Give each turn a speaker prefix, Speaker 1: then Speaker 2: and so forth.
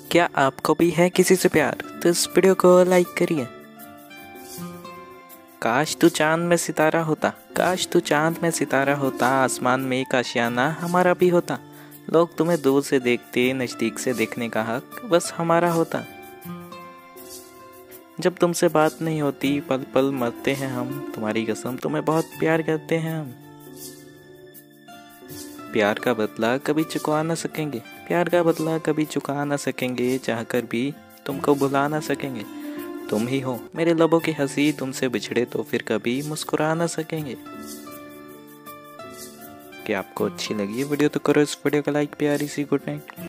Speaker 1: क्या आपको भी है किसी से प्यार? तो इस वीडियो को लाइक करिए। काश तू चांद में सितारा होता, काश तू चांद में सितारा होता, आसमान में एक आशियाना हमारा भी होता। लोग तुम्हें दूर से देखते, नज़दीक से देखने का हक बस हमारा होता। जब तुमसे बात नहीं होती, पल पल मरते हैं हम, तुम्हारी कसम तुम्हें बहुत प्यार करते हैं हम। प्यार का बदला कभी चुका ना सकेंगे, प्यार का बदला कभी चुका ना सकेंगे, चाहकर भी तुमको भुला ना सकेंगे। तुम ही हो मेरे लबों की हंसी, तुमसे बिछड़े तो फिर कभी मुस्कुरा ना सकेंगे। क्या आपको अच्छी लगी वीडियो तो करो इस वीडियो को लाइक। प्यारी सी गुड नाइट।